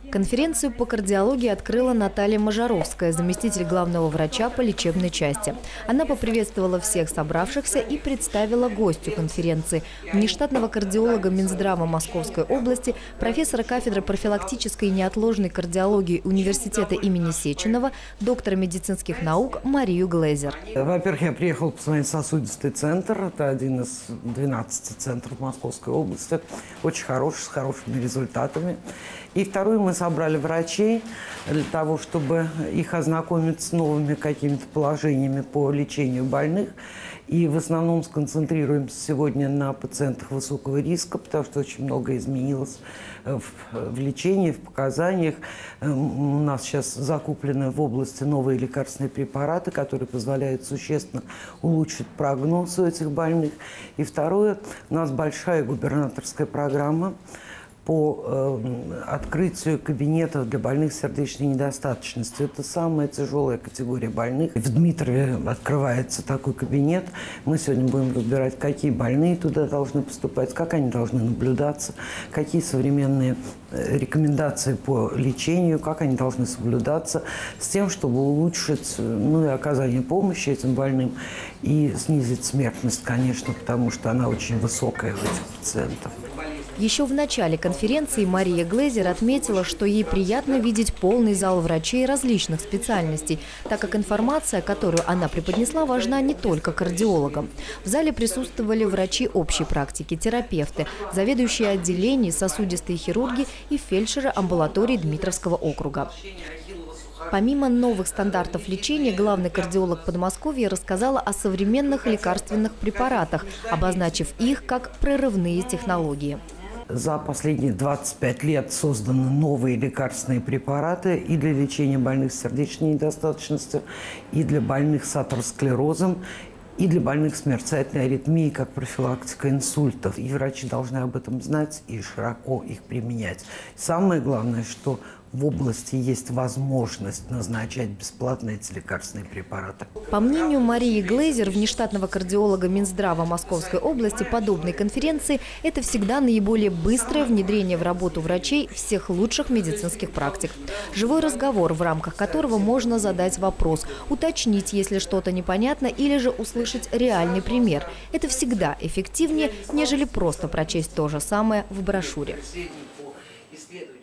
Конференцию по кардиологии открыла Наталья Можаровская, заместитель главного врача по лечебной части. Она поприветствовала всех собравшихся и представила гостю конференции – внештатного кардиолога Минздрава Московской области, профессора кафедры профилактической и неотложной кардиологии университета имени Сеченова, доктора медицинских наук Марию Глейзер. Во-первых, я приехала посмотреть сосудистый центр. Это один из 12 центров Московской области. Очень хороший, с хорошими результатами. И второе, мы собрали врачей для того, чтобы их ознакомить с новыми какими-то положениями по лечению больных. И в основном сконцентрируемся сегодня на пациентах высокого риска, потому что очень много изменилось в лечении, в показаниях. У нас сейчас закуплены в области новые лекарственные препараты, которые позволяют существенно улучшить прогноз у этих больных. И второе, у нас большая губернаторская программа по открытию кабинетов для больных с сердечной недостаточностью. Это самая тяжелая категория больных. В Дмитрове открывается такой кабинет. Мы сегодня будем разбирать, какие больные туда должны поступать, как они должны наблюдаться, какие современные рекомендации по лечению, как они должны соблюдаться, с тем, чтобы улучшить и оказание помощи этим больным и снизить смертность, конечно, потому что она очень высокая у этих пациентов. Еще в начале конференции Мария Глейзер отметила, что ей приятно видеть полный зал врачей различных специальностей, так как информация, которую она преподнесла, важна не только кардиологам. В зале присутствовали врачи общей практики, терапевты, заведующие отделений, сосудистые хирурги и фельдшеры амбулатории Дмитровского округа. Помимо новых стандартов лечения, главный кардиолог Подмосковья рассказала о современных лекарственных препаратах, обозначив их как прорывные технологии. За последние 25 лет созданы новые лекарственные препараты и для лечения больных с сердечной недостаточностью, и для больных с атеросклерозом, и для больных с мерцательной аритмией, как профилактика инсультов. И врачи должны об этом знать и широко их применять. Самое главное, что в области есть возможность назначать бесплатно эти лекарственные препараты. По мнению Марии Глейзер, внештатного кардиолога Минздрава Московской области, подобные конференции – это всегда наиболее быстрое внедрение в работу врачей всех лучших медицинских практик. Живой разговор, в рамках которого можно задать вопрос, уточнить, если что-то непонятно, или же услышать реальный пример. Это всегда эффективнее, нежели просто прочесть то же самое в брошюре.